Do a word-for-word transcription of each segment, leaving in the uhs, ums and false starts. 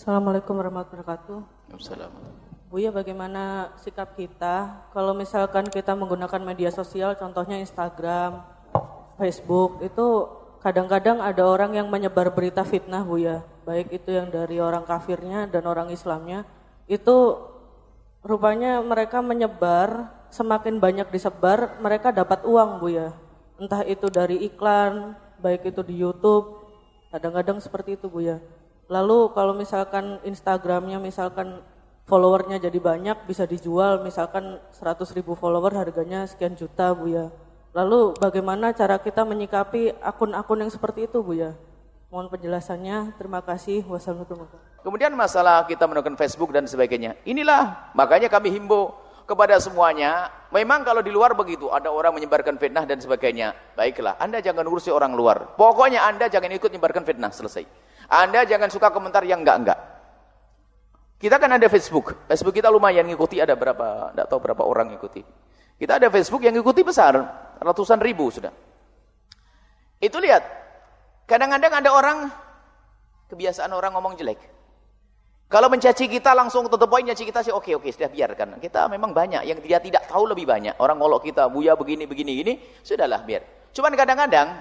Assalamualaikum warahmatullahi wabarakatuh. Assalamualaikum. Buya, bagaimana sikap kita kalau misalkan kita menggunakan media sosial, contohnya Instagram, Facebook, itu kadang-kadang ada orang yang menyebar berita fitnah, Buya, baik itu yang dari orang kafirnya dan orang Islamnya. Itu rupanya mereka menyebar, semakin banyak disebar, mereka dapat uang, Buya. Entah itu dari iklan, baik itu di YouTube, kadang-kadang seperti itu, Buya. Lalu kalau misalkan Instagramnya misalkan followernya jadi banyak, bisa dijual, misalkan seratus ribu follower harganya sekian juta, Buya. Lalu bagaimana cara kita menyikapi akun-akun yang seperti itu, Buya? Mohon penjelasannya, terima kasih. Wassalamualaikum. Kemudian masalah kita menggunakan Facebook dan sebagainya. Inilah, makanya kami himbau kepada semuanya, memang kalau di luar begitu, ada orang menyebarkan fitnah dan sebagainya. Baiklah, Anda jangan ngurusi orang luar. Pokoknya Anda jangan ikut menyebarkan fitnah, selesai. Anda jangan suka komentar yang enggak-enggak. Kita kan ada Facebook. Facebook kita lumayan ngikuti, ada berapa, enggak tahu berapa orang ngikuti. Kita ada Facebook yang ngikuti besar, ratusan ribu sudah. Itu lihat, kadang-kadang ada orang, kebiasaan orang ngomong jelek. Kalau mencaci kita langsung tutup poin, nyaci kita sih oke oke sudah biarkan. Kita memang banyak yang dia tidak tahu lebih banyak. Orang ngolok kita, Buya begini begini gini, sudahlah biar. Cuman kadang-kadang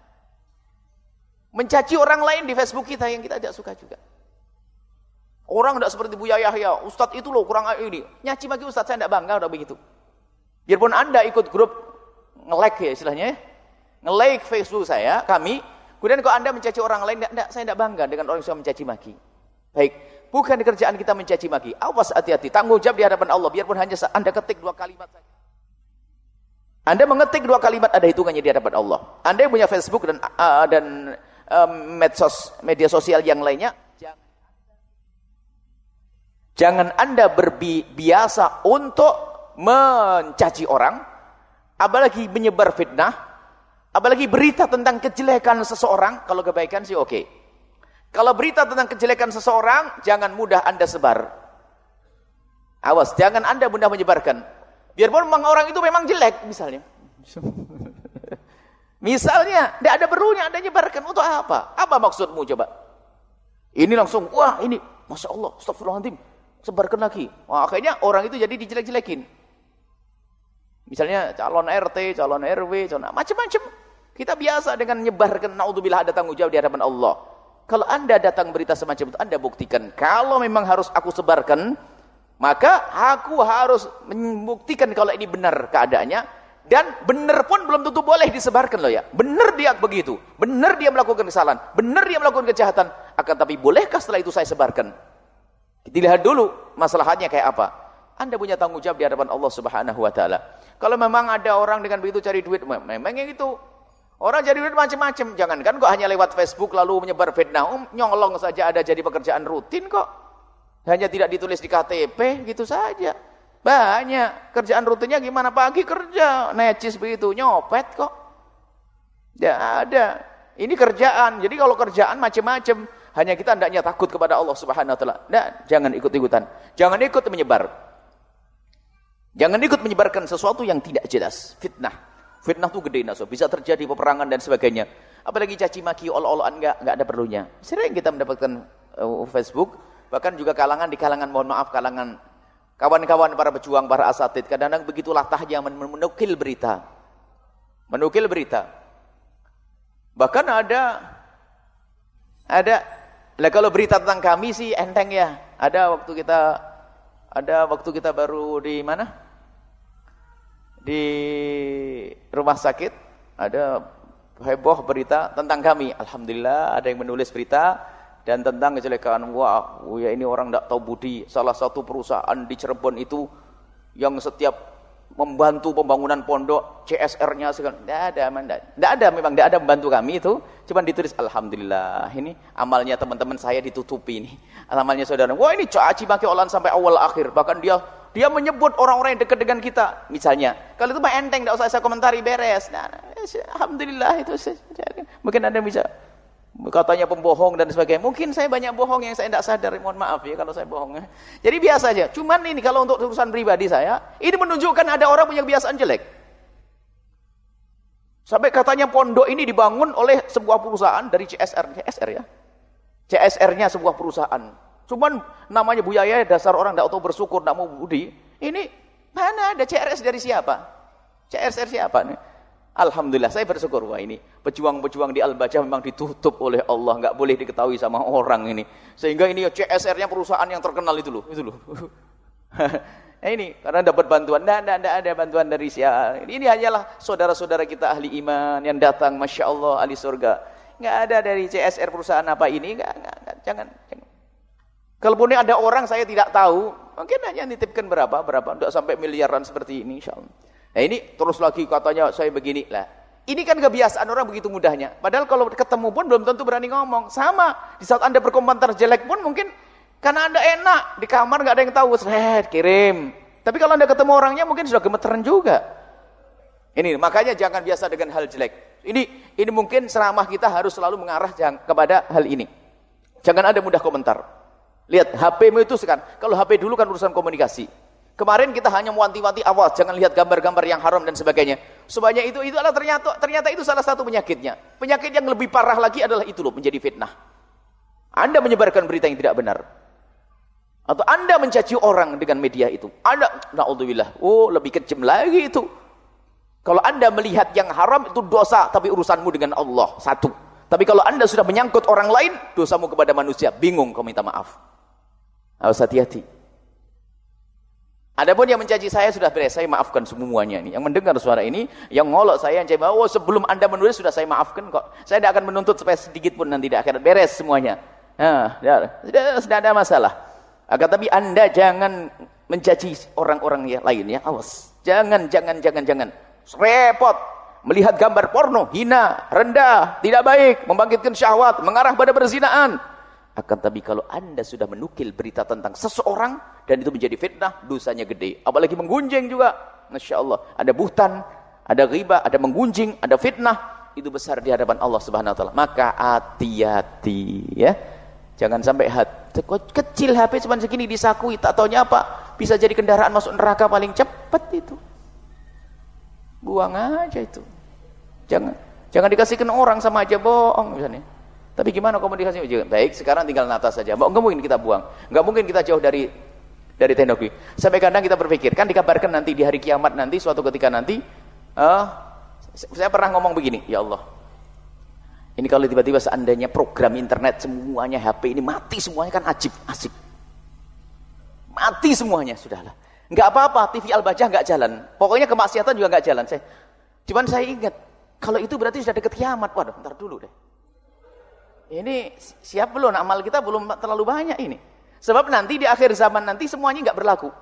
mencaci orang lain di Facebook kita yang kita tidak suka juga. Orang tidak seperti Buya Yahya, Ustadz itu loh kurang ini. Nyaci maki Ustadz, saya tidak bangga udah begitu. Biarpun Anda ikut grup nge-like ya istilahnya, nge-like Facebook saya, kami, kemudian kalau Anda mencaci orang lain, enggak, enggak, saya tidak bangga dengan orang yang mencaci maki. Baik, bukan kerjaan kita mencaci maki. Awas, hati-hati, tanggung jawab di hadapan Allah. Biarpun hanya Anda ketik dua kalimat saja. Anda mengetik dua kalimat, ada hitungannya di hadapan Allah. Anda yang punya Facebook dan uh, dan um, medsos, media sosial yang lainnya, jangan Anda berbiasa untuk mencaci orang, apalagi menyebar fitnah, apalagi berita tentang kejelekan seseorang. Kalau kebaikan sih oke. Okay. Kalau berita tentang kejelekan seseorang, jangan mudah Anda sebar. Awas, jangan Anda mudah menyebarkan. Biarpun memang orang itu memang jelek, misalnya. Misalnya, tidak ada perlunya Anda nyebarkan. Untuk apa? Apa maksudmu coba? Ini langsung, wah ini, Masya Allah, astagfirullahaladzim. Sebarkan lagi. Wah, akhirnya orang itu jadi dijelek-jelekin. Misalnya calon R T, calon R W, calon macam-macam. Kita biasa dengan menyebarkan, naudzubillah, ada tanggung jawab di hadapan Allah. Kalau Anda datang berita semacam itu, Anda buktikan. Kalau memang harus aku sebarkan, maka aku harus membuktikan kalau ini benar keadaannya. Dan benar pun belum tentu boleh disebarkan loh ya. Benar dia begitu. Benar dia melakukan kesalahan. Benar dia melakukan kejahatan. Akan tapi bolehkah setelah itu saya sebarkan? Dilihat dulu masalahnya kayak apa. Anda punya tanggung jawab di hadapan Allah Subhanahu wa taala. Kalau memang ada orang dengan begitu cari duit, memang yang itu orang cari duit macam-macam. Jangankan kok hanya lewat Facebook lalu menyebar fitnah, um, nyolong saja ada jadi pekerjaan rutin kok. Hanya tidak ditulis di K T P gitu saja. Banyak kerjaan rutinnya gimana, pagi kerja, necis begitu, nyopet kok. Ya ada. Ini kerjaan. Jadi kalau kerjaan macam-macam, hanya kita hendaknya takut kepada Allah Subhanahu wa taala. Nah, jangan ikut-ikutan. Jangan ikut menyebar. Jangan ikut menyebarkan sesuatu yang tidak jelas. Fitnah. Fitnah itu gede naso. Bisa terjadi peperangan dan sebagainya. Apalagi caci maki, ol-oloan enggak enggak ada perlunya. Sering kita mendapatkan uh, Facebook, bahkan juga kalangan di kalangan mohon maaf kalangan kawan-kawan para pejuang, para asatid, kadang-kadang begitu latahnya menukil berita. Menukil berita. Bahkan ada ada lah kalau berita tentang kami sih enteng ya. Ada waktu kita ada waktu kita baru di mana? Di rumah sakit ada heboh berita tentang kami. Alhamdulillah ada yang menulis berita dan tentang kejelekan. Wah, ya ini orang tidak tahu budi. Salah satu perusahaan di Cirebon itu yang setiap membantu pembangunan pondok, C S R-nya segala, tidak ada, tidak ada, memang tidak ada membantu kami itu, cuma ditulis Alhamdulillah, ini amalnya teman-teman saya ditutupi ini, amalnya saudara, wah ini caci maki olan sampai awal akhir, bahkan dia dia menyebut orang-orang yang dekat dengan kita, misalnya, kalau itu mah enteng, tidak usah saya komentari, beres, nah, Alhamdulillah itu, mungkin Anda bisa, katanya pembohong dan sebagainya, mungkin saya banyak bohong yang saya tidak sadar, mohon maaf ya kalau saya bohong. Jadi biasa aja. Cuman ini kalau untuk urusan pribadi saya, ini menunjukkan ada orang punya kebiasaan jelek. Sampai katanya pondok ini dibangun oleh sebuah perusahaan dari C S R, C S R ya, C S R-nya sebuah perusahaan. Cuman namanya Bu Yaya, dasar orang tidak tahu bersyukur, tidak mau budi. Ini mana ada C R S dari siapa? C R S dari siapa nih? Alhamdulillah saya bersyukur. Wah ini pejuang-pejuang di Al-Bajah memang ditutup oleh Allah, nggak boleh diketahui sama orang ini. Sehingga ini C S R-nya perusahaan yang terkenal itu loh, itu loh. Nah ini karena dapat bantuan, tidak ada, ada bantuan dari siapa. Ini hanyalah saudara-saudara kita ahli iman yang datang, masya Allah, ahli surga. Nggak ada dari C S R perusahaan apa ini, nggak, nggak, nggak, jangan, jangan. Kalaupun ada orang saya tidak tahu, mungkin hanya nitipkan berapa, berapa, tidak sampai miliaran seperti ini, insya Allah. Nah ini terus lagi katanya saya begini lah. Ini kan kebiasaan orang begitu mudahnya. Padahal kalau ketemu pun belum tentu berani ngomong. Sama di saat Anda berkomentar jelek pun mungkin karena Anda enak di kamar nggak ada yang tahu, seret kirim. Tapi kalau Anda ketemu orangnya mungkin sudah gemeteran juga. Ini makanya jangan biasa dengan hal jelek. Ini ini mungkin ceramah kita harus selalu mengarah kepada hal ini. Jangan Anda mudah komentar. Lihat H P-mu itu sekarang. Kalau H P dulu kan urusan komunikasi. Kemarin kita hanya mewanti-wanti, awas jangan lihat gambar-gambar yang haram dan sebagainya. Sebanyak itu itu adalah ternyata ternyata itu salah satu penyakitnya. Penyakit yang lebih parah lagi adalah itu loh, menjadi fitnah. Anda menyebarkan berita yang tidak benar. Atau Anda mencaci orang dengan media itu. Anda, na'udzubillah, oh lebih kejam lagi itu. Kalau Anda melihat yang haram itu dosa, tapi urusanmu dengan Allah, satu. Tapi kalau Anda sudah menyangkut orang lain, dosamu kepada manusia, bingung kau minta maaf. Harus hati-hati. Adapun yang mencaci saya sudah beres, saya maafkan semuanya ini. Yang mendengar suara ini, yang ngolok saya, yang cakap, oh sebelum Anda menulis sudah saya maafkan kok. Saya tidak akan menuntut supaya sedikit pun nanti di akhirat, beres semuanya. Nah, sudah, sudah ada masalah. Akan tapi Anda jangan mencaci orang-orang yang lain ya, awas. Jangan, jangan, jangan, jangan. Repot. Melihat gambar porno, hina, rendah, tidak baik, membangkitkan syahwat, mengarah pada perzinaan. Akan tapi kalau Anda sudah menukil berita tentang seseorang dan itu menjadi fitnah, dosanya gede. Apalagi menggunjing juga. Masya Allah. Ada buhtan, ada ghibah, ada menggunjing, ada fitnah. Itu besar di hadapan Allah Subhanahu wa taala. Maka hati-hati ya. Jangan sampai hati kecil H P cuma segini disakui, tak taunya apa? Bisa jadi kendaraan masuk neraka paling cepat itu. Buang aja itu. Jangan jangan dikasihkan orang sama aja bohong misalnya. Tapi gimana komunikasinya? Baik, sekarang tinggal nata saja. Enggak mungkin kita buang. Enggak mungkin kita jauh dari dari teknologi. Sampai kadang kita berpikir, kan dikabarkan nanti di hari kiamat nanti, suatu ketika nanti, uh, saya pernah ngomong begini, ya Allah. Ini kalau tiba-tiba seandainya program internet semuanya H P ini mati semuanya kan ajib, asik. Mati semuanya, sudahlah. Enggak apa-apa, T V Al-Bajah enggak jalan. Pokoknya kemaksiatan juga enggak jalan. Saya, cuman saya ingat, kalau itu berarti sudah dekat kiamat. Waduh, bentar dulu deh. Ini siap belum? Amal kita belum terlalu banyak ini. Sebab nanti di akhir zaman nanti semuanya enggak berlaku.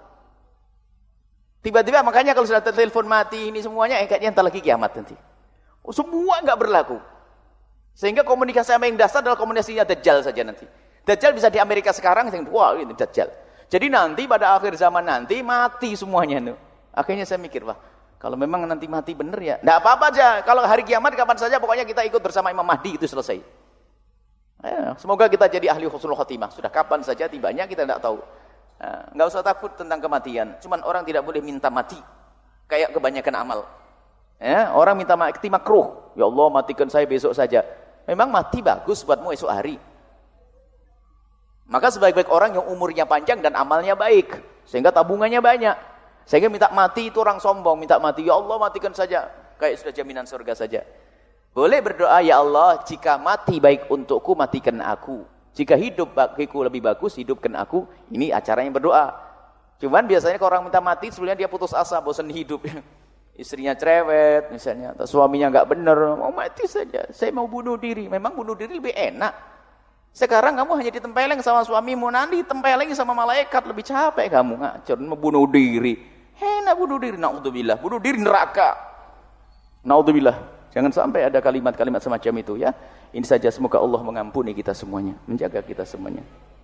Tiba-tiba makanya kalau sudah telepon mati ini semuanya, eh kayaknya entar lagi kiamat nanti. Oh, semua enggak berlaku. Sehingga komunikasi yang dasar adalah komunikasinya Dajjal saja nanti. Dajjal bisa di Amerika sekarang, wah ini Dajjal. Jadi nanti pada akhir zaman nanti mati semuanya. Akhirnya saya mikir, wah kalau memang nanti mati bener ya, enggak apa-apa aja. Kalau hari kiamat kapan saja pokoknya kita ikut bersama Imam Mahdi, itu selesai. Ya, semoga kita jadi ahli husnul khotimah. Sudah kapan saja tibanya kita tidak tahu. Nah, nggak usah takut tentang kematian. Cuman orang tidak boleh minta mati kayak kebanyakan amal. Ya, orang minta mati makruh. Ya Allah matikan saya besok saja. Memang mati bagus buatmu esok hari. Maka sebaik-baik orang yang umurnya panjang dan amalnya baik, sehingga tabungannya banyak. Sehingga minta mati itu orang sombong, minta mati ya Allah matikan saja, kayak sudah jaminan surga saja. Boleh berdoa, ya Allah, jika mati baik untukku, matikan aku. Jika hidup bagiku lebih bagus, hidupkan aku. Ini acaranya berdoa. Cuman biasanya kalau orang minta mati, sebenarnya dia putus asa, bosan hidup. Istrinya cerewet, misalnya, atau suaminya nggak benar, mau mati saja. Saya mau bunuh diri. Memang bunuh diri lebih enak. Sekarang kamu hanya ditempeleng sama suamimu, nanti ditempeleng sama malaikat, lebih capek kamu. Ngacur, mau bunuh diri. Enak bunuh diri, na'udzubillah. Bunuh diri neraka. Na'udzubillah. Jangan sampai ada kalimat-kalimat semacam itu ya. Ini saja, semoga Allah mengampuni kita semuanya, menjaga kita semuanya.